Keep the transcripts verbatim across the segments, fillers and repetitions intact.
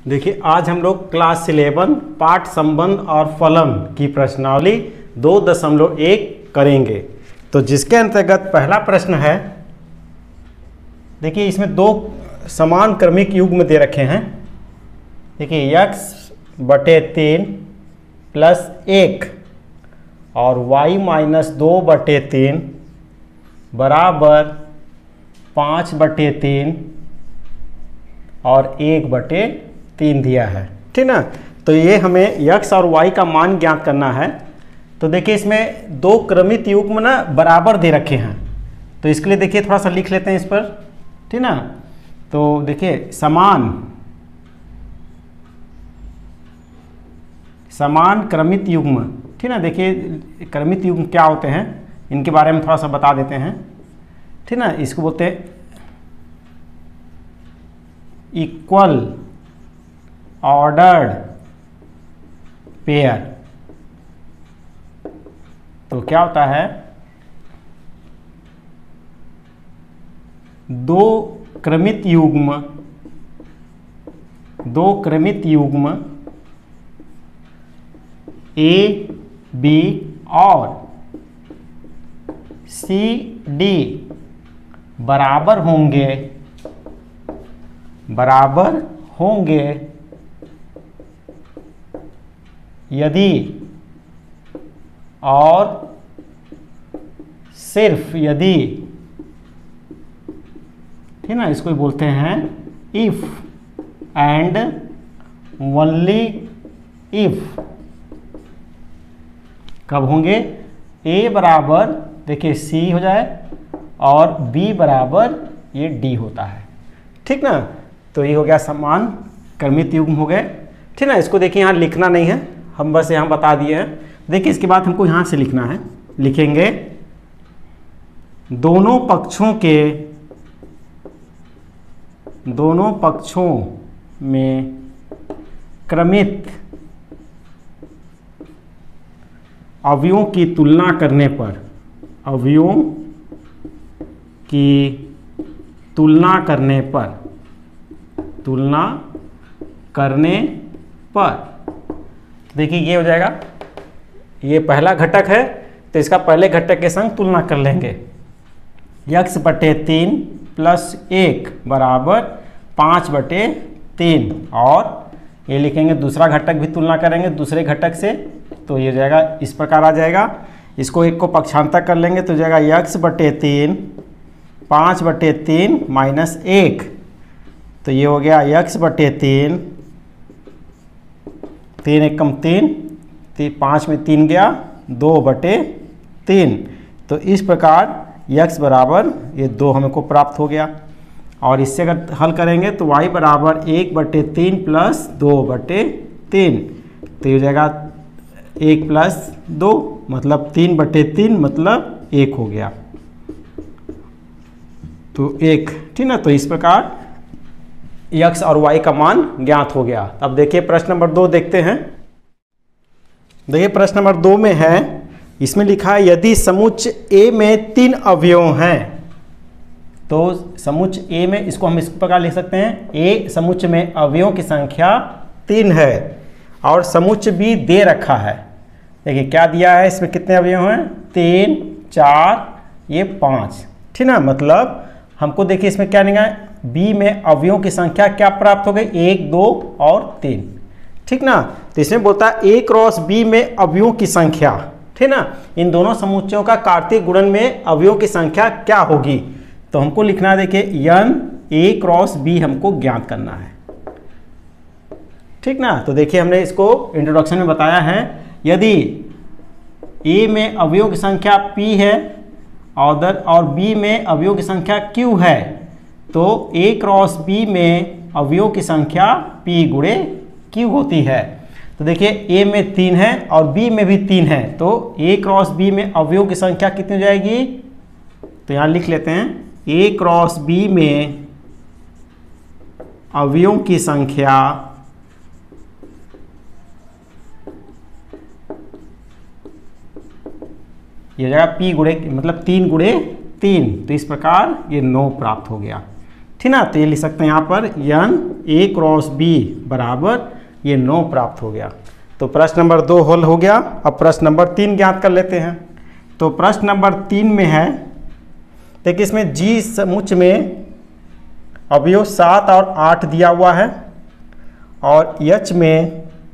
देखिए आज हम लोग क्लास इलेवन पाठ संबंध और फलन की प्रश्नावली दो दशमलव एक करेंगे। तो जिसके अंतर्गत पहला प्रश्न है, देखिए इसमें दो समान क्रमिक युग्म दे रखे हैं। देखिए x बटे तीन प्लस एक और y माइनस दो बटे तीन बराबर पाँच बटे तीन और एक बटे तीन दिया है, ठीक ना। तो ये हमें x और y का मान ज्ञात करना है। तो देखिए इसमें दो क्रमित युग्म ना बराबर दे रखे हैं, तो इसके लिए देखिए थोड़ा सा लिख लेते हैं इस पर, ठीक ना। तो देखिए समान समान क्रमित युग्म, ठीक ना। देखिए क्रमित युग्म क्या होते हैं इनके बारे में थोड़ा सा बता देते हैं, ठीक ना। इसको बोलते हैं इक्वल ऑर्डर्ड पेयर। तो क्या होता है, दो क्रमित युग्म दो क्रमित युग्म ए बी और सी डी बराबर होंगे बराबर होंगे यदि और सिर्फ यदि, ठीक ना। इसको बोलते हैं इफ एंड ओनली इफ। कब होंगे, ए बराबर देखिए सी हो जाए और बी बराबर ये डी होता है, ठीक ना। तो ये हो गया समान क्रमित युग्म हो गए, ठीक ना। इसको देखिए यहाँ लिखना नहीं है, हम बस यहाँ बता दिए हैं। देखिए इसके बाद हमको यहाँ से लिखना है, लिखेंगे दोनों पक्षों के दोनों पक्षों में क्रमित अवयवों की तुलना करने पर अवयवों की तुलना करने पर तुलना करने पर देखिए ये हो जाएगा, ये पहला घटक है तो इसका पहले घटक के संग तुलना कर लेंगे। x बटे तीन प्लस एक बराबर पाँच बटे तीन, और ये लिखेंगे दूसरा घटक भी तुलना करेंगे दूसरे घटक से, तो ये हो जाएगा इस प्रकार आ जाएगा। इसको एक को पक्षांतर कर लेंगे तो हो जाएगा x बटे तीन पाँच बटे तीन माइनस एक, तो ये हो गया x बटे तीन, तीन एक कम तीन, ती, पाँच में तीन गया दो बटे तीन। तो इस प्रकार x बराबर ये दो हमें को प्राप्त हो गया। और इससे अगर हल करेंगे तो y बराबर एक बटे तीन प्लस दो बटे तीन, तो ये हो जाएगा एक प्लस दो मतलब तीन बटे तीन मतलब एक हो गया, तो एक, ठीक ना। तो इस प्रकार x और y का मान ज्ञात हो गया। अब देखिए प्रश्न नंबर दो देखते हैं। देखिए प्रश्न नंबर दो में है, इसमें लिखा है यदि समुच्चय A में तीन अवयव हैं, तो समुच्चय A में इसको हम इस प्रकार लिख सकते हैं, A समुच्चय में अवयवों की संख्या तीन है और समुच्चय B दे रखा है। देखिए क्या दिया है, इसमें कितने अवयव हैं, तीन चार ये पाँच, ठीक ना। मतलब हमको देखिए इसमें क्या निकाला है, बी में अवयवों की संख्या क्या प्राप्त हो गई, एक दो और तीन, ठीक ना। तो इसमें बोलता है ए क्रॉस बी में अवयवों की संख्या, ठीक ना। इन दोनों समुच्चयों का कार्तीय गुणन में अवयवों की संख्या क्या होगी, तो हमको लिखना है देखिए n ए क्रॉस बी हमको ज्ञात करना है, ठीक ना। तो देखिए हमने इसको इंट्रोडक्शन में बताया है, यदि ए में अवयवों की संख्या p है और और b में अवयवों की संख्या q है, तो a क्रॉस b में अवयवों की संख्या p गुणे q होती है। तो देखिए a में तीन है और b में भी तीन है, तो a क्रॉस b में अवयवों की संख्या कितनी हो जाएगी, तो यहाँ लिख लेते हैं a क्रॉस b में अवयवों की संख्या ये हो जाएगा p गुणे मतलब तीन गुणे तीन, तो इस प्रकार ये नौ प्राप्त हो गया, ठीक ना। तो ये लिख सकते हैं यहाँ पर यन ए क्रॉस बी बराबर ये नौ प्राप्त हो गया। तो प्रश्न नंबर दो हल हो गया। अब प्रश्न नंबर तीन ज्ञात कर लेते हैं। तो प्रश्न नंबर तीन में है, देखिए इसमें जी समुच्चय में अवयव सात और आठ दिया हुआ है और एच में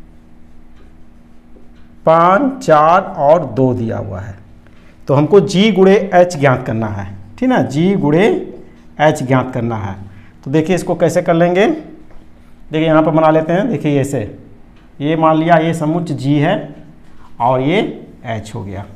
पाँच चार और दो दिया हुआ है। तो हमको जी गुणे एच ज्ञात करना है, ठीक ना। जी गुणे एच ज्ञात करना है। तो देखिए इसको कैसे कर लेंगे, देखिए यहाँ पर बना लेते हैं। देखिए ऐसे, ये मान लिया ये समुच्चय जी है और ये एच हो गया।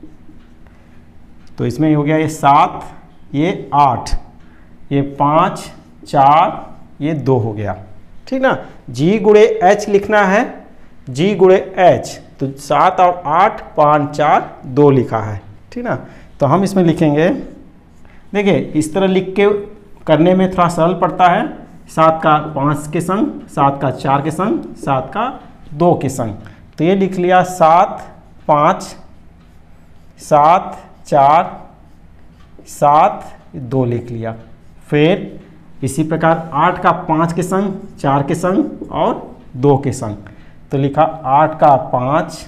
तो इसमें हो गया ये सात, ये आठ, ये पाँच, चार, ये दो हो गया, ठीक ना। जी गुणे एच लिखना है, जी गुणे एच, तो सात और आठ, पाँच, चार, दो लिखा है, ठीक ना। तो हम इसमें लिखेंगे, देखिए इस तरह लिख के करने में थोड़ा सरल पड़ता है। सात का पाँच के संग, सात का चार के संग, सात का दो के संग। तो ये लिख लिया सात पाँच, सात चार, सात दो लिख लिया। फिर इसी प्रकार आठ का पाँच के संग, चार के संग और दो के संग। तो लिखा आठ का पाँच,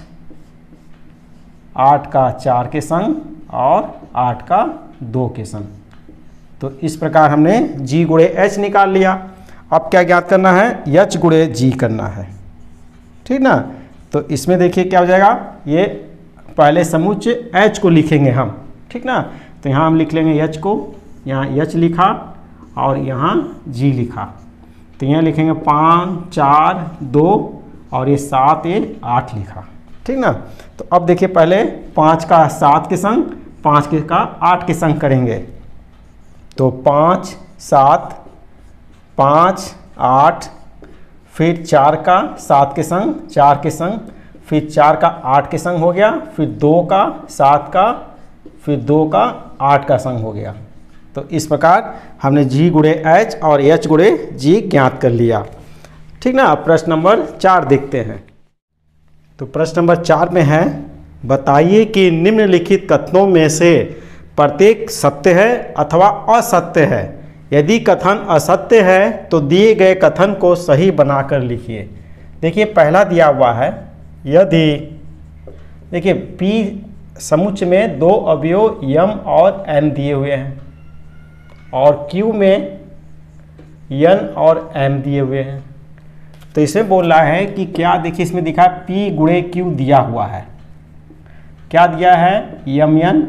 आठ का चार के संग और आठ का दो के संग। तो इस प्रकार हमने जी गुणे एच निकाल लिया। अब क्या ज्ञात करना है, एच गुणे जी करना है, ठीक ना। तो इसमें देखिए क्या हो जाएगा, ये पहले समुच्चय एच को लिखेंगे हम, ठीक ना। तो यहाँ हम लिख लेंगे एच को, यहाँ एच लिखा और यहाँ जी लिखा। तो यहाँ लिखेंगे पाँच चार दो और ये सात ये आठ लिखा, ठीक ना। तो अब देखिए पहले पाँच का सात के संग, पाँच के का आठ के संग करेंगे। तो पाँच सात, पाँच आठ, फिर चार का सात के संग, चार के संग, फिर चार का आठ के संग हो गया, फिर दो का सात का, फिर दो का आठ का संग हो गया। तो इस प्रकार हमने जी गुणे एच और एच गुणे जी ज्ञात कर लिया, ठीक ना। प्रश्न नंबर चार देखते हैं। तो प्रश्न नंबर चार में है, बताइए कि निम्नलिखित कथनों में से प्रत्येक सत्य है अथवा असत्य है। यदि कथन असत्य है तो दिए गए कथन को सही बनाकर लिखिए। देखिए पहला दिया हुआ है, यदि देखिए पी समुच्चय में दो अवयव यम और एम दिए हुए हैं और क्यू में यन और एम दिए हुए हैं। तो इसमें बोल रहा है कि क्या, देखिए इसमें दिखा है पी गुणे क्यू दिया हुआ है। क्या दिया है, यम यन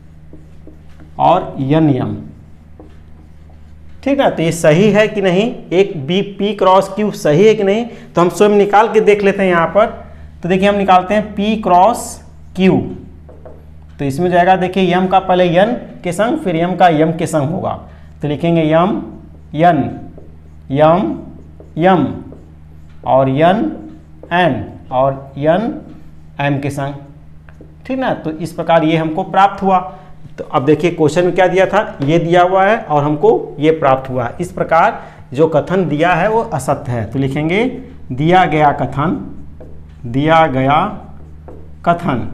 और यन यम, ठीक है। तो ये सही है कि नहीं, एक बी पी क्रॉस क्यू सही है कि नहीं, तो हम स्वयं निकाल के देख लेते हैं यहाँ पर। तो देखिए हम निकालते हैं पी क्रॉस क्यू। तो इसमें जाएगा, देखिए यम का पहले यन के संग, फिर यम का यम के संग होगा। तो लिखेंगे यम यन, यम यम और यन एन और यन एम के संग, ठीक ना। तो इस प्रकार ये हमको प्राप्त हुआ। तो अब देखिए क्वेश्चन में क्या दिया था, ये दिया हुआ है और हमको ये प्राप्त हुआ। इस प्रकार जो कथन दिया है वो असत्य है। तो लिखेंगे दिया गया कथन, दिया गया कथन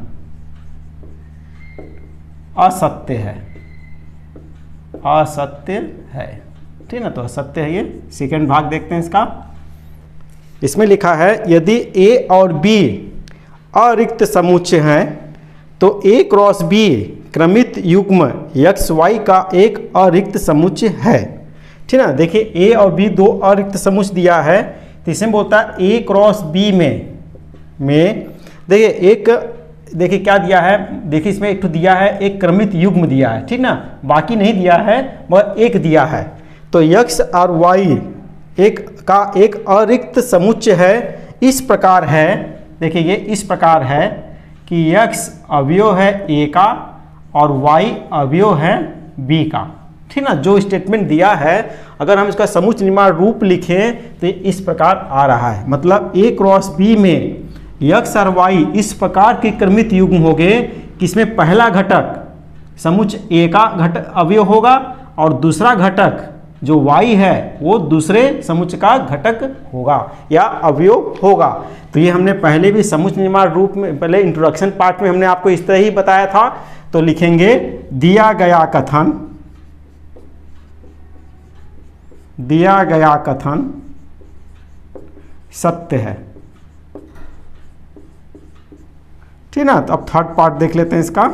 असत्य है, असत्य है, ठीक ना। तो असत्य है ये। सेकंड भाग देखते हैं इसका। इसमें लिखा है, यदि ए और बी अरिक्त समुच्चय हैं तो ए क्रॉस बी क्रमित युग्म एक्स वाई का एक अरिक्त समुच्चय है, ठीक ना। देखिए ए और बी दो अरिक्त समुच्चय दिया है, तो इसमें बोलता है ए क्रॉस बी में में देखिए एक, देखिए क्या दिया है, देखिए इसमें एक तो दिया है, एक क्रमित युग्म दिया है, ठीक ना। बाकी नहीं दिया है, वह एक दिया है। तो एक्स और वाई एक का एक अरिक्त समुच्चय है। इस प्रकार है, देखिए ये इस प्रकार है कि एक्स अवयव है ए का और वाई अवयव है बी का, ठीक ना। जो स्टेटमेंट दिया है, अगर हम इसका समुच्चय निर्माण रूप लिखें तो इस प्रकार आ रहा है। मतलब ए क्रॉस बी में एक्स और वाई इस प्रकार के क्रमित युग्म हो गए कि इसमें पहला घटक समुच्चय ए का घटक अवयव होगा और दूसरा घटक जो y है वो दूसरे समुच्चय का घटक होगा या अवयव होगा। तो ये हमने पहले भी समुच्चय निर्माण रूप में, पहले इंट्रोडक्शन पार्ट में हमने आपको इस तरह ही बताया था। तो लिखेंगे दिया गया कथन, दिया गया कथन सत्य है। ठीक ना। तो अब थर्ड पार्ट देख लेते हैं इसका।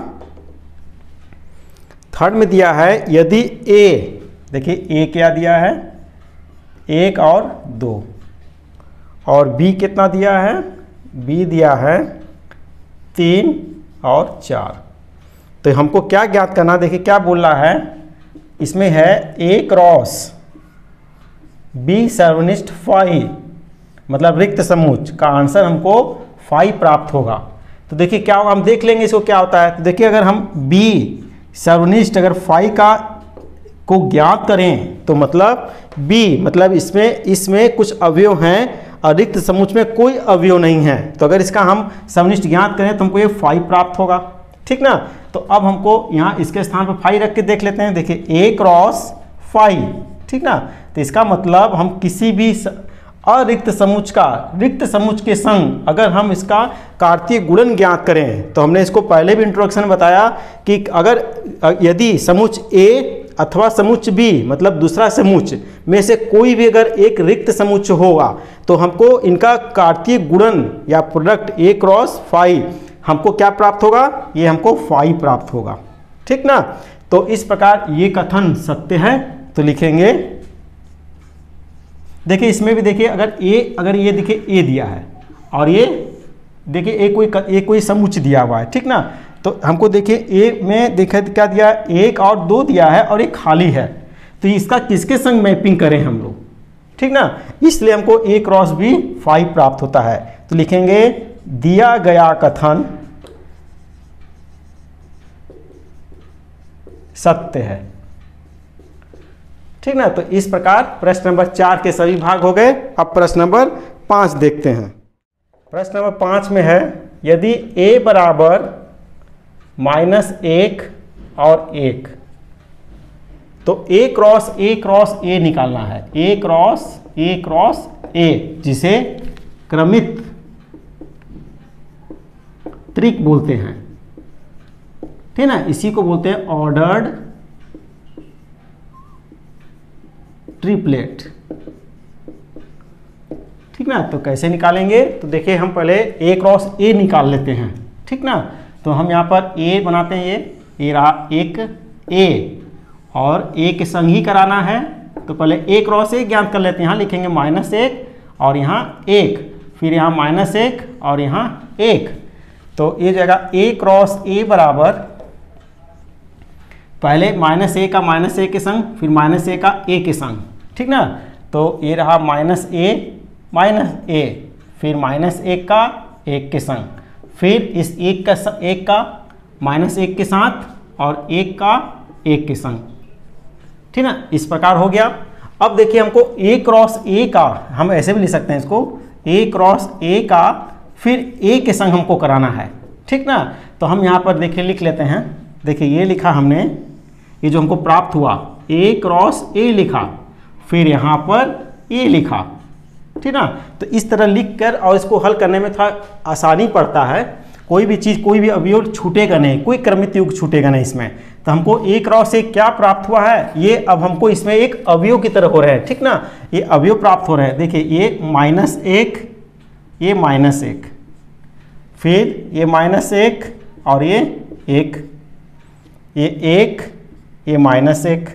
थर्ड में दिया है यदि ए, देखिए ए क्या दिया है, एक और दो, और बी कितना दिया है, बी दिया है तीन और चार। तो हमको क्या ज्ञात करना, देखिए क्या बोल रहा है इसमें है ए क्रॉस बी सर्वनिष्ठ फाइव, मतलब रिक्त समुच्च का आंसर हमको फाइव प्राप्त होगा। तो देखिए क्या होगा, हम देख लेंगे इसको क्या होता है। तो देखिए अगर हम बी सर्वनिष्ठ अगर फाइव का को ज्ञात करें तो मतलब बी मतलब इसमें इसमें कुछ अवयव हैं और रिक्त समुच्च में कोई अवयव नहीं है। तो अगर इसका हम सर्वनिष्ठ ज्ञात करें तो हमको ये फाइव प्राप्त होगा। ठीक ना। तो अब हमको यहाँ इसके स्थान पर फाइव रख के देख लेते हैं। देखिए ए क्रॉस फाइव, ठीक ना। तो इसका मतलब हम किसी भी अरिक्त समुच्च का रिक्त समुच्च के संग अगर हम इसका कार्तीय गुणन ज्ञात करें, तो हमने इसको पहले भी इंट्रोडक्शन में बताया कि अगर यदि समुच्च ए अथवा समुच्च बी मतलब दूसरा समुच्च में से कोई भी अगर एक रिक्त समुच्च होगा तो हमको इनका कार्तीय गुणन या प्रोडक्ट ए क्रॉस फाइव हमको क्या प्राप्त होगा, ये हमको फाइव प्राप्त होगा। ठीक ना। तो इस प्रकार ये कथन सत्य है। तो लिखेंगे, देखिए इसमें भी देखिए अगर ए अगर ये देखिए ए दिया है और ये देखिए ए कोई ए कोई समुच्च दिया हुआ है। ठीक ना। तो हमको देखिए ए में देखिए क्या दिया है, एक और दो दिया है और एक खाली है। तो इसका किसके संग मैपिंग करें हम लोग। ठीक ना। इसलिए हमको ए क्रॉस बी फाइव प्राप्त होता है। तो लिखेंगे दिया गया कथन सत्य है। ठीक ना। तो इस प्रकार प्रश्न नंबर चार के सभी भाग हो गए। अब प्रश्न नंबर पाँच देखते हैं। प्रश्न नंबर पाँच में है यदि a बराबर माइनस एक और एक, तो a cross a cross a निकालना है। a cross a cross a जिसे क्रमित त्रिक बोलते हैं। ठीक ना। इसी को बोलते हैं ऑर्डर्ड ट्रिपलेट। ठीक ना। तो कैसे निकालेंगे, तो देखिए हम पहले a क्रॉस a निकाल लेते हैं। ठीक ना। तो हम यहाँ पर a बनाते हैं, ये a रहा एक a और a के संग ही कराना है। तो पहले a क्रॉस a ज्ञात कर लेते हैं। यहाँ लिखेंगे माइनस एक और यहाँ एक, फिर यहाँ माइनस एक और यहाँ एक। तो ये जगह a क्रॉस a बराबर पहले माइनस ए का माइनस ए के संग, फिर माइनस ए का ए के संग। ठीक ना। तो ये रहा माइनस ए माइनस ए, फिर माइनस एक का एक के संग, फिर इस एक का एक का माइनस एक के साथ और एक का एक के संग। ठीक ना। इस प्रकार हो गया। अब देखिए हमको a क्रॉस a का हम ऐसे भी लिख सकते हैं इसको, a क्रॉस a का फिर a के संग हमको कराना है। ठीक ना। तो हम यहाँ पर देखिए लिख लेते हैं। देखिए ये लिखा हमने, ये जो हमको प्राप्त हुआ a क्रॉस a लिखा, फिर यहाँ पर a लिखा। ठीक ना। तो इस तरह लिख कर और इसको हल करने में थोड़ा आसानी पड़ता है। कोई भी चीज़ कोई भी अवयव छूटेगा नहीं, कोई क्रमित युग छूटेगा नहीं इसमें। तो हमको a क्रॉस a क्या प्राप्त हुआ है, ये अब हमको इसमें एक अवयव की तरह हो रहा है। ठीक ना। ये अवयव प्राप्त हो रहे हैं। देखिए ये माइनस एक, ये माइनस एक, फिर ये माइनस एक और ये एक, ये एक, ये माइनस एक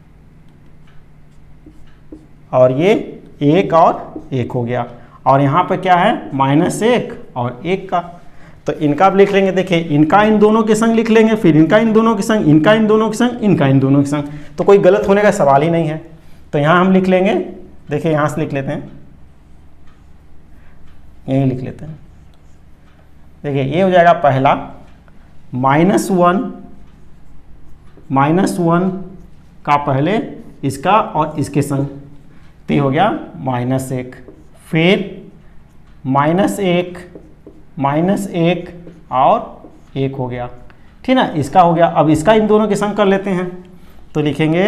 और ये एक और एक हो गया। और यहाँ पे क्या है, माइनस एक और एक का। तो इनका अब लिख लेंगे। देखिए इनका इन दोनों के संग लिख लेंगे, फिर इनका इन दोनों के संग, इनका इन दोनों के संग, इनका इन दोनों के संग। तो कोई गलत होने का सवाल ही नहीं है। तो यहाँ हम लिख लेंगे। देखिए यहाँ से लिख लेते हैं, यही लिख लेते हैं। देखिए ये हो जाएगा पहला माइनस वन, माइनस वन का पहले इसका और इसके संग, तो ये हो गया माइनस एक, फिर माइनस एक, माइनस एक और एक हो गया। ठीक ना। इसका हो गया। अब इसका इन दोनों के संग कर लेते हैं। तो लिखेंगे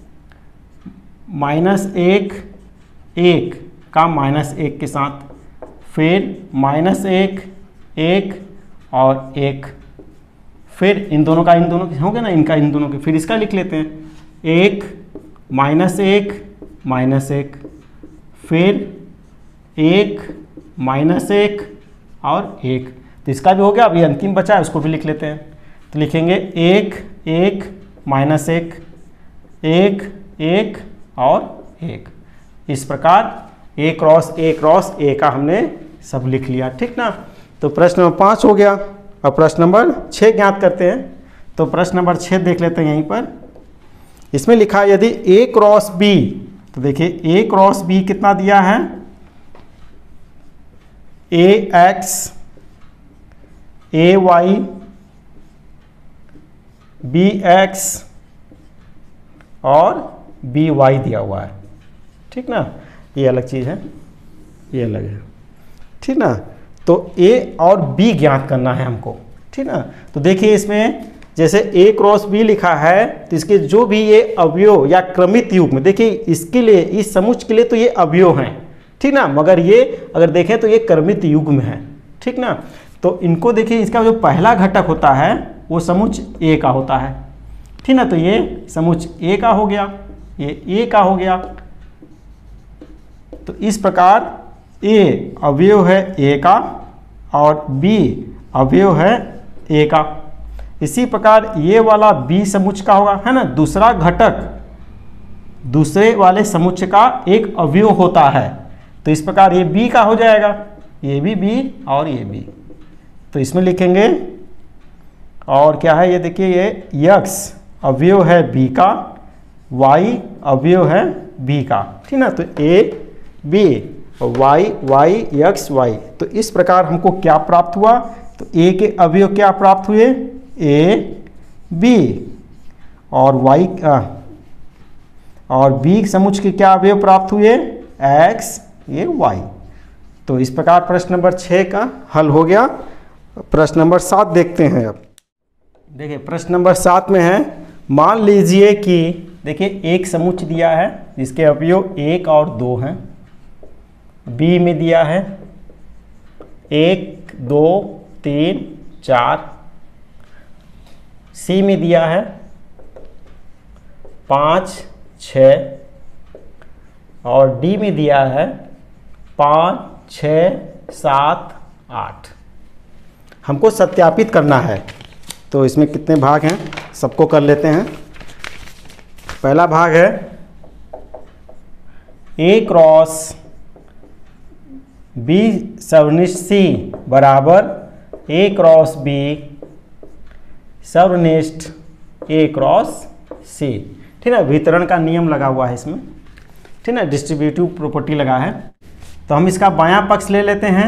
माइनस एक एक का माइनस एक के साथ, फिर माइनस एक एक और एक, फिर इन दोनों का इन दोनों के हो गया ना, इनका इन दोनों के, फिर इसका लिख लेते हैं एक माइनस एक माइनस एक, फिर एक माइनस एक और एक। तो इसका भी हो गया। अभी अंतिम बचा है, उसको भी लिख लेते हैं। तो लिखेंगे एक एक माइनस एक, एक एक और एक। इस प्रकार ए क्रॉस ए क्रॉस ए का हमने सब लिख लिया, ठीक ना। तो प्रश्न नंबर पाँच हो गया। अब प्रश्न नंबर छः ज्ञात करते हैं। तो प्रश्न नंबर छः देख लेते हैं। यहीं पर इसमें लिखा है यदि ए क्रॉस बी, तो देखिए ए क्रॉस बी कितना दिया है, A X A Y B X और बी वाई दिया हुआ है, ठीक ना। ये अलग चीज़ है, ये अलग है, ठीक ना। तो ए और बी ज्ञात करना है हमको, ठीक ना। तो देखिए इसमें जैसे ए क्रॉस बी लिखा है, तो इसके जो भी ये अवयव या क्रमित युग्म, देखिए इसके लिए, इस समुच्च के लिए तो ये अवयव हैं, ठीक ना, मगर ये अगर देखें तो ये क्रमित युग्म है, ठीक ना। तो इनको देखिए, इसका जो पहला घटक होता है वो समुच्च ए का होता है, ठीक ना। तो ये समुच्च ए का हो गया, ये ए का हो गया। तो इस प्रकार ए अवयव है ए का और बी अवयव है ए का। इसी प्रकार ये वाला बी समुच्च का होगा, है ना। दूसरा घटक दूसरे वाले समुच्च का एक अवयव होता है, तो इस प्रकार ये बी का हो जाएगा, ये भी बी और ये बी। तो इसमें लिखेंगे और क्या है, ये देखिए ये यक्स अवयव है बी का, वाई अवयव है बी का, ठीक ना। तो A B Y Y X Y. तो इस प्रकार हमको क्या प्राप्त हुआ, तो ए के अवयव क्या प्राप्त हुए, ए बी और वाई और बी समुच्च के क्या अवयव प्राप्त हुए, एक्स ये वाई। तो इस प्रकार प्रश्न नंबर छः का हल हो गया। प्रश्न नंबर सात देखते हैं। अब देखिए प्रश्न नंबर सात में है, मान लीजिए कि देखिए एक समुच्च दिया है जिसके अवयव एक और दो हैं, बी में दिया है एक दो तीन चार, सी में दिया है पाँच छः और डी में दिया है पाँच छः सात आठ। हमको सत्यापित करना है। तो इसमें कितने भाग हैं सबको कर लेते हैं। पहला भाग है ए क्रॉस बी सर्वनिष्ठ सी बराबर ए क्रॉस बी सर्वनिष्ठ ए क्रॉस सी, ठीक है। वितरण का नियम लगा हुआ है इसमें, ठीक है, डिस्ट्रीब्यूटिव प्रॉपर्टी लगा है। तो हम इसका बायां पक्ष ले लेते हैं।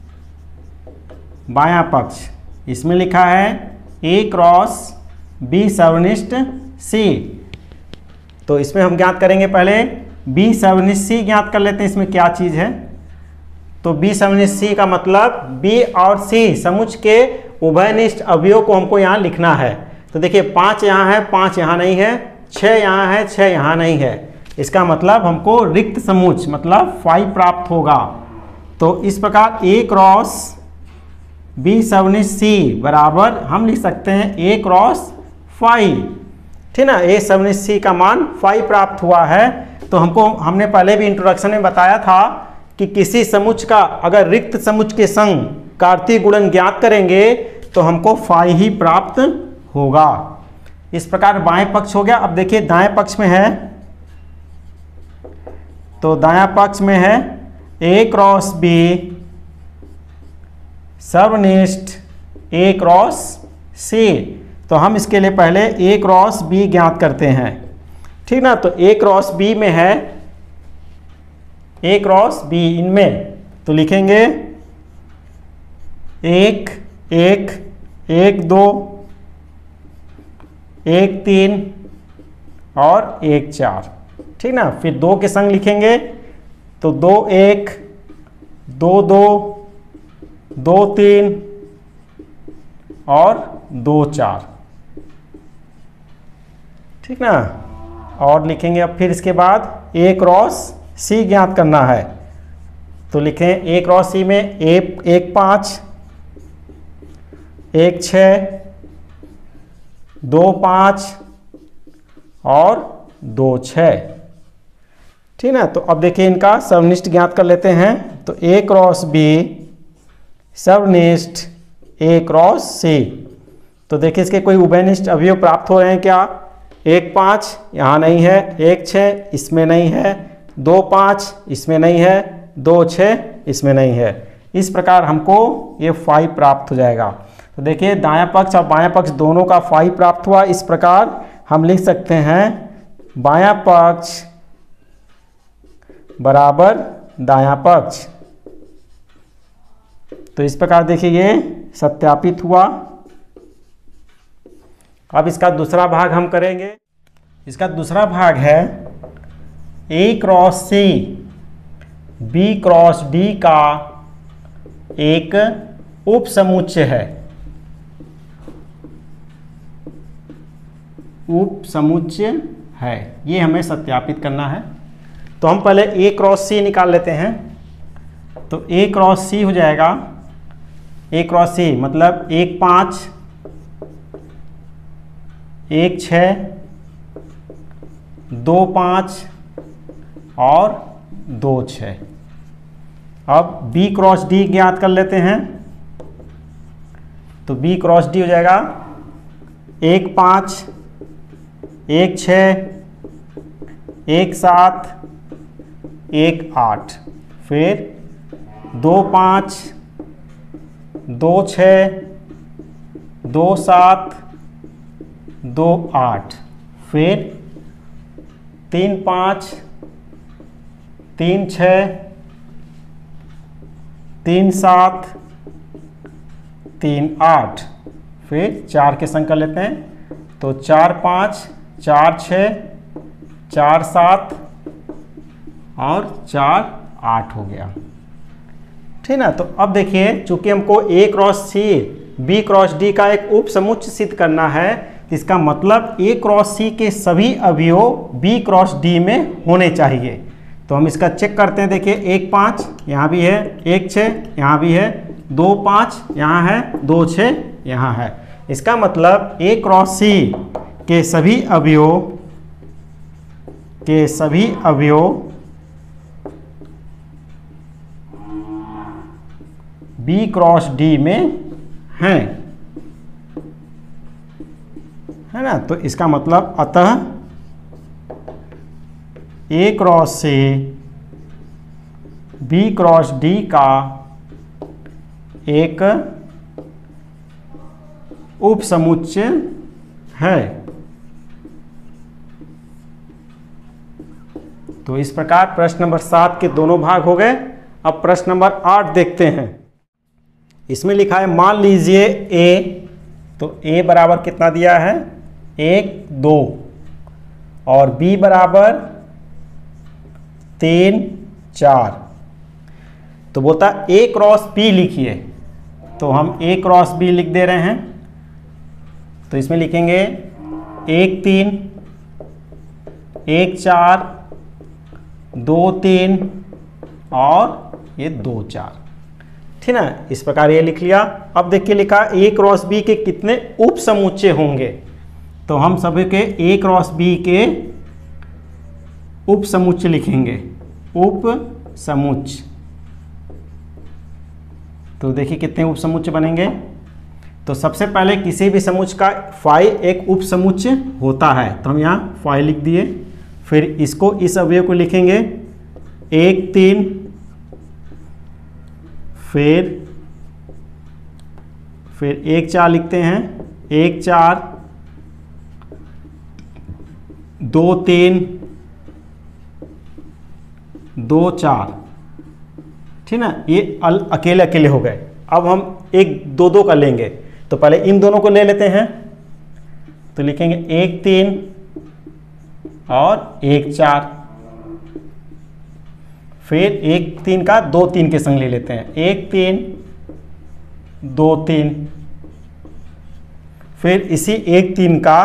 बायां पक्ष इसमें लिखा है ए क्रॉस बी सर्वनिष्ठ सी। तो इसमें हम ज्ञात करेंगे, पहले बी सर्वनिष्ठ सी ज्ञात कर लेते हैं। इसमें क्या चीज़ है, तो बी सर्वनिष्ठ सी का मतलब बी और सी समुच्च के उभयनिष्ठ अवयव को हमको यहाँ लिखना है। तो देखिए पाँच यहाँ है, पाँच यहाँ नहीं है, छः यहाँ है, छः यहाँ नहीं है। इसका मतलब हमको रिक्त समुच्च मतलब फाइव प्राप्त होगा। तो इस प्रकार ए क्रॉस बी सर्वनिष्ठ सी बराबर हम लिख सकते हैं ए क्रॉस फाइव, ठीक ना। ए सर्वनिष्ठ सी का मान फाइव प्राप्त हुआ है। तो हमको हमने पहले भी इंट्रोडक्शन में बताया था कि किसी समुच्च का अगर रिक्त समुच्च के संग कार्तीय गुणन ज्ञात करेंगे तो हमको फाइव ही प्राप्त होगा। इस प्रकार बाएं पक्ष हो गया। अब देखिए दाएं पक्ष में है, तो दायां पक्ष में है ए क्रॉस बी सर्वनिष्ठ ए क्रॉस सी। तो हम इसके लिए पहले ए क्रॉस बी ज्ञात करते हैं, ठीक ना। तो ए क्रॉस बी में है ए क्रॉस बी, इनमें तो लिखेंगे एक एक एक दो एक तीन और एक चार, ठीक ना। फिर दो के संग लिखेंगे तो दो एक दो दो दो तीन और दो चार, ठीक ना। और लिखेंगे अब फिर इसके बाद ए क्रॉस सी ज्ञात करना है। तो लिखें ए क्रॉस सी में एक एक पाँच एक छः दो पाँच और दो छः, ठीक ना। तो अब देखिए इनका सर्वनिष्ठ ज्ञात कर लेते हैं। तो ए क्रॉस बी सर्वनिष्ठ ए क्रॉस सी। तो देखिए इसके कोई उभयनिष्ठ अवयव प्राप्त हो रहे हैं क्या? एक पाँच यहाँ नहीं है, एक छः इसमें नहीं है, दो पाँच इसमें नहीं है, दो छः इसमें नहीं है। इस प्रकार हमको ये फाइव प्राप्त हो जाएगा। तो देखिए दायां पक्ष और बायां पक्ष दोनों का फाइव प्राप्त हुआ। इस प्रकार हम लिख सकते हैं बायां पक्ष बराबर दायां पक्ष। तो इस प्रकार देखिए ये सत्यापित हुआ। अब इसका दूसरा भाग हम करेंगे। इसका दूसरा भाग है A cross C B cross D का एक उपसमुच्चय है। उपसमुच्चय है, ये हमें सत्यापित करना है। तो हम पहले ए क्रॉस सी निकाल लेते हैं। तो ए क्रॉस सी हो जाएगा, ए क्रॉस सी मतलब एक पाँच, एक छः, दो पाँच और दो छः। अब बी क्रॉस डी ज्ञात कर लेते हैं। तो बी क्रॉस डी हो जाएगा एक पाँच, एक छः, एक सात, एक आठ, फिर दो पाँच, दो छः, दो सात, दो आठ, फिर तीन पाँच, तीन छः, तीन सात, तीन आठ, फिर चार के संग कर लेते हैं। तो चार पाँच, चार छः, चार सात और चार आठ हो गया। ठीक ना। तो अब देखिए चूंकि हमको A cross C B cross D का एक उपसमुच्चय सिद्ध करना है, इसका मतलब ए क्रॉस सी के सभी अवयव बी क्रॉस डी में होने चाहिए। तो हम इसका चेक करते हैं। देखिए एक पाँच यहाँ भी है, एक छः यहाँ भी है, दो पाँच यहाँ है, दो छः यहाँ है। इसका मतलब ए क्रॉस सी के सभी अवयव के सभी अवयव बी क्रॉस डी में हैं, है ना। तो इसका मतलब अतः ए क्रॉस से बी क्रॉस डी का एक उपसमुच्चय है। तो इस प्रकार प्रश्न नंबर सात के दोनों भाग हो गए। अब प्रश्न नंबर आठ देखते हैं। इसमें लिखा है मान लीजिए ए, तो ए बराबर कितना दिया है? एक दो, और बी बराबर तीन चार। तो बोलता ए क्रॉस बी लिखिए। तो हम ए क्रॉस बी लिख दे रहे हैं। तो इसमें लिखेंगे एक तीन, एक चार, दो तीन और ये दो चार। ठीक ना। इस प्रकार ये लिख लिया। अब देखिए लिखा ए क्रॉस बी के कितने उप समुच्चय होंगे। तो हम सभी के ए क्रॉस बी के उप समुच्चय लिखेंगे। उप समुच्चय, तो देखिए कितने उप समुच्चय बनेंगे। तो सबसे पहले किसी भी समुच्चय का फाई एक उप समुच्चय होता है। तो हम यहाँ फाई लिख दिए। फिर इसको इस अवयव को लिखेंगे एक तीन, फिर फिर एक चार लिखते हैं, एक चार, दो तीन, दो चार। ठीक ना। ये अल अकेले अकेले हो गए। अब हम एक दो दो का लेंगे। तो पहले इन दोनों को ले लेते हैं। तो लिखेंगे एक तीन और एक चार। फिर एक तीन का दो तीन के संग ले लेते हैं। एक तीन, दो तीन। फिर इसी एक तीन का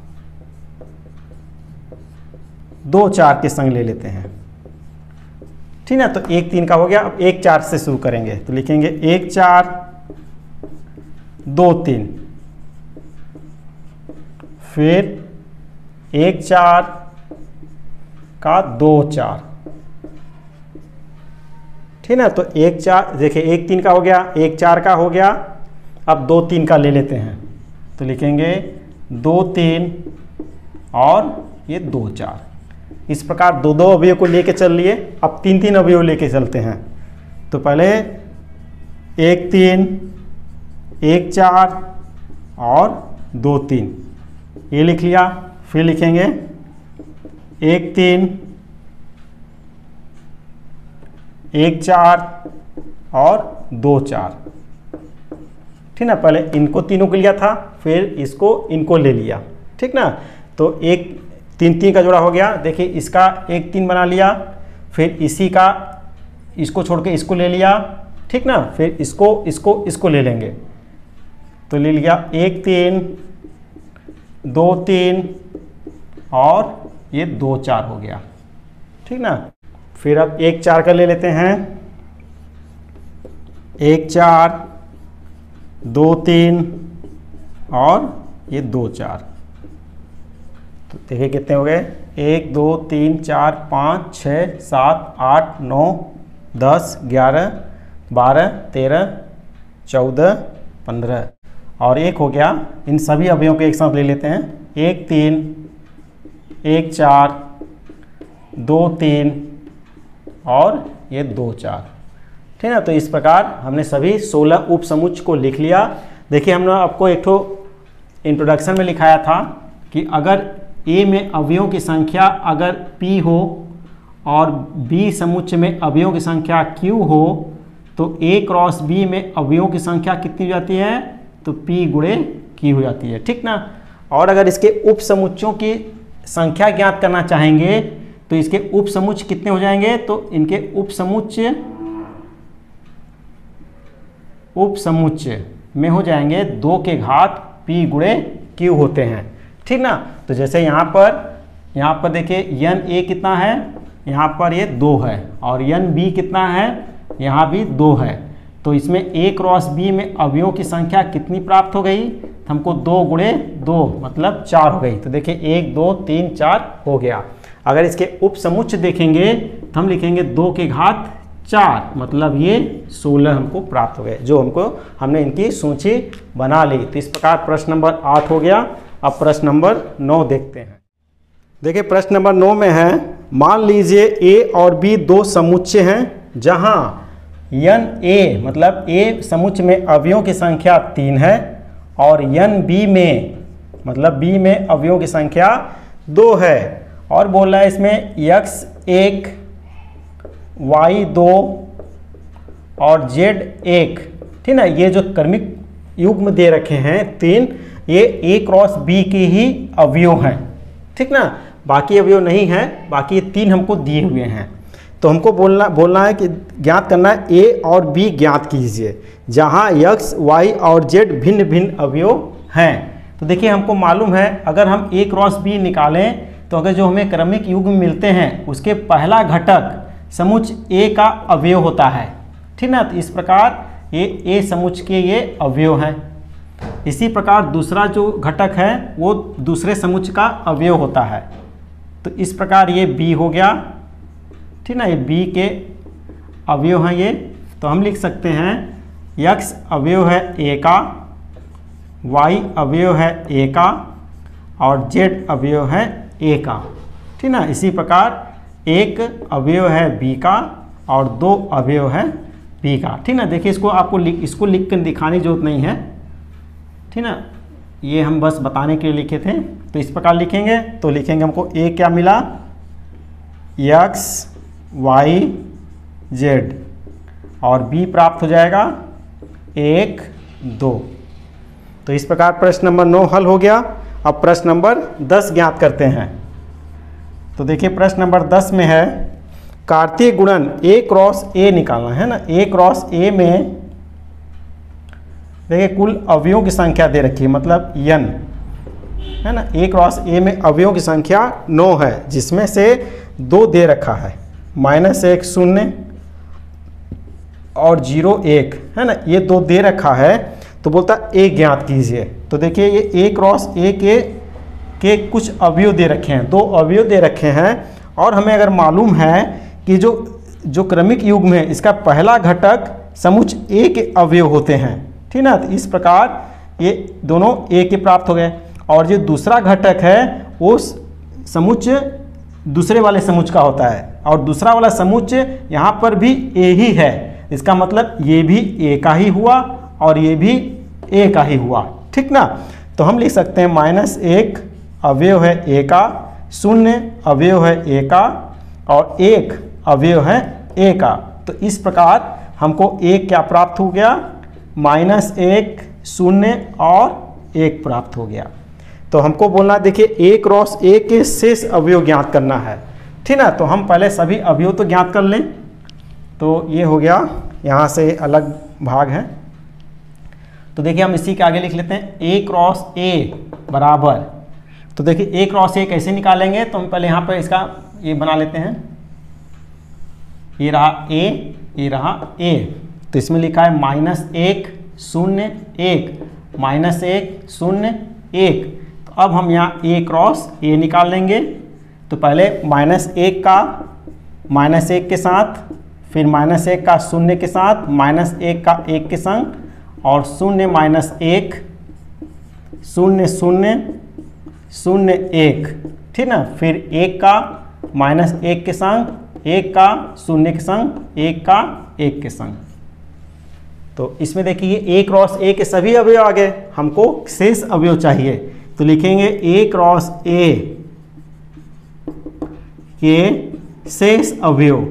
दो चार के संग ले लेते हैं। ठीक ना। तो एक तीन का हो गया। अब एक चार से शुरू करेंगे। तो लिखेंगे एक चार, दो तीन, फिर एक चार का दो चार, ठीक ना। तो एक चार देखिए एक तीन का हो गया, एक चार का हो गया, अब दो तीन का ले लेते हैं तो लिखेंगे दो तीन और ये दो चार। इस प्रकार दो दो अवयव को लेके चल लिए, अब तीन तीन अवयव लेके चलते हैं। तो पहले एक तीन, एक चार और दो तीन ये लिख लिया। फिर लिखेंगे एक तीन, एक चार और दो चार, ठीक ना। पहले इनको तीनों को लिया था, फिर इसको इनको ले लिया, ठीक ना। तो एक तीन तीन का जोड़ा हो गया। देखिए इसका एक तीन बना लिया, फिर इसी का इसको छोड़ के इसको ले लिया, ठीक ना। फिर इसको इसको इसको ले लेंगे तो ले लिया एक तीन, दो तीन और ये दो चार हो गया, ठीक ना। फिर अब एक चार का ले लेते हैं, एक चार, दो तीन और ये दो चार। तो देखिए कितने हो गए, एक दो तीन चार पाँच छः सात आठ नौ दस ग्यारह बारह तेरह चौदह पंद्रह और एक हो गया। इन सभी अवयवों को एक साथ ले लेते हैं, एक तीन, एक चार, दो तीन और ये दो चार, ठीक है। तो इस प्रकार हमने सभी सोलह उप समुच्चय को लिख लिया। देखिए हमने आपको एक ठो इंट्रोडक्शन में लिखाया था कि अगर ए में अवयवों की संख्या अगर P हो और B समुच्चय में अवयवों की संख्या Q हो तो A क्रॉस B में अवयवों की संख्या कितनी हो जाती है, तो P गुणे Q हो जाती है, ठीक ना। और अगर इसके उप समुच्चयों की संख्या ज्ञात करना चाहेंगे तो इसके उप समुच्चय कितने हो जाएंगे, तो इनके उप समुच्चय उप समुच्चय में हो जाएंगे दो के घात P गुणे Q होते हैं, ठीक ना। तो जैसे यहाँ पर यहाँ पर देखिए यन ए कितना है, यहाँ पर ये दो है और यन बी कितना है, यहाँ भी दो है। तो इसमें ए क्रॉस बी में अवयवों की संख्या कितनी प्राप्त हो गई, हमको दो गुणे दो मतलब चार हो गई। तो देखिए एक दो तीन चार हो गया। अगर इसके उप समुच्चय देखेंगे तो हम लिखेंगे दो के घात चार, मतलब ये सोलह हमको प्राप्त हो गए, जो हमको हमने इनकी सूची बना ली। तो इस प्रकार प्रश्न नंबर आठ हो गया। अब प्रश्न नंबर नौ देखते हैं। देखिए प्रश्न नंबर नौ में है, मान लीजिए ए और बी दो समुच्चय हैं जहां यन ए मतलब ए समुच्चय में अवयवों की संख्या तीन है और यन बी में मतलब बी में अवयवों की संख्या दो है और बोल रहा है इसमें यक्स एक, वाई दो और जेड एक, ठीक ना। ये जो क्रमिक युग्म दे रखे हैं तीन, ये ए क्रॉस बी के ही अवयव हैं, ठीक ना। बाकी अवयव नहीं है, बाकी ये तीन हमको दिए हुए हैं। तो हमको बोलना बोलना है कि ज्ञात करना है ए और बी ज्ञात कीजिए जहां एक्स, वाई और जेड भिन्न भिन्न अवयव हैं। तो देखिए हमको मालूम है अगर हम ए क्रॉस बी निकालें तो अगर जो हमें क्रमिक युग्म मिलते हैं उसके पहला घटक समुच्चय ए का अवयव होता है, ठीक ना। तो इस प्रकार ये ए समुच्चय के ये अवयव हैं। इसी प्रकार दूसरा जो घटक है वो दूसरे समुच्चय का अवयव होता है। तो इस प्रकार ये बी हो गया, ठीक ना। ये बी के अवयव हैं ये। तो हम लिख सकते हैं यक्स अवयव है ए का, वाई अवयव है ए का और जेड अवयव है ए का, ठीक ना। इसी प्रकार एक अवयव है बी का और दो अवयव है बी का, ठीक ना। देखिए इसको आपको लिख इसको लिख कर दिखाने की जरूरत नहीं है, ठीक ना। ये हम बस बताने के लिए लिखे थे। तो इस प्रकार लिखेंगे तो लिखेंगे हमको ए क्या मिला, एक्स वाई जेड और बी प्राप्त हो जाएगा एक दो। तो इस प्रकार प्रश्न नंबर नौ हल हो गया। अब प्रश्न नंबर दस ज्ञात करते हैं। तो देखिए प्रश्न नंबर दस में है कार्तीय गुणन ए क्रॉस ए निकालना है ना। ए क्रॉस ए में देखिए कुल अवयवों की संख्या दे रखी है, मतलब यन है ना। ए क्रॉस ए में अवयवों की संख्या नौ है जिसमें से दो दे रखा है, माइनस एक शून्य और जीरो एक है ना। ये दो दे रखा है तो बोलता ए ज्ञात कीजिए। तो देखिए ये ए क्रॉस ए के के कुछ अवयव दे रखे हैं, दो अवयव दे रखे हैं और हमें अगर मालूम है कि जो जो क्रमिक युग्म है इसका पहला घटक समुच्च ए के अवयव होते हैं, ठीक ना। तो इस प्रकार ये दोनों ए के प्राप्त हो गए, और जो दूसरा घटक है वो समुच्च दूसरे वाले समुच्च का होता है, और दूसरा वाला समुच्च यहाँ पर भी ए ही है, इसका मतलब ये भी ए का ही हुआ और ये भी ए का ही हुआ, ठीक ना। तो हम लिख सकते हैं माइनस एक अवयव है ए का, शून्य अवयव है ए का, और एक अवयव है ए का। तो इस प्रकार हमको एक क्या प्राप्त हो गया, माइनस एक, शून्य और एक प्राप्त हो गया। तो हमको बोलना, देखिए ए क्रॉस ए के शेष अवयव ज्ञात करना है, ठीक ना। तो हम पहले सभी अवयव तो ज्ञात कर लें। तो ये हो गया, यहाँ से अलग भाग है। तो देखिए हम इसी के आगे लिख लेते हैं ए क्रॉस ए बराबर, तो देखिए ए क्रॉस ए कैसे निकालेंगे, तो हम पहले यहाँ पर इसका ये बना लेते हैं, ये रहा ए, ये रहा ए। तो इसमें लिखा है माइनस एक शून्य एक, माइनस एक शून्य एक। तो अब हम यहाँ ए क्रॉस ए निकाल लेंगे। तो पहले माइनस एक का माइनस एक के साथ, फिर माइनस एक का शून्य के साथ, माइनस एक का एक के संग, और शून्य माइनस एक, शून्य शून्य शून्य एक, ठीक ना। फिर एक का माइनस एक के संग, एक का शून्य के संग, एक का एक के संग। तो इसमें देखिए ए क्रॉस ए के सभी अवयव आ गए, हमको शेष अवयव चाहिए। तो लिखेंगे ए क्रॉस ए के शेष अवयव,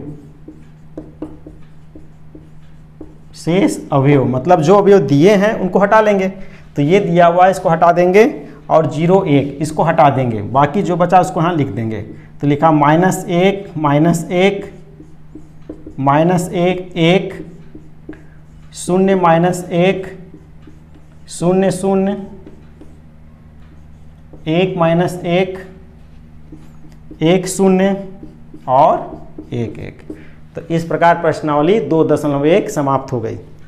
शेष अवयव मतलब जो अवयव दिए हैं उनको हटा लेंगे। तो ये दिया हुआ है, इसको हटा देंगे, और जीरो एक इसको हटा देंगे, बाकी जो बचा उसको यहाँ लिख देंगे। तो लिखा माइनस एक, माइनस एक, माइनस एक एक, शून्य माइनस एक, शून्य शून्य, एक माइनस एक, एक शून्य और एक एक। तो इस प्रकार प्रश्नावली दो दशमलव एक समाप्त हो गई।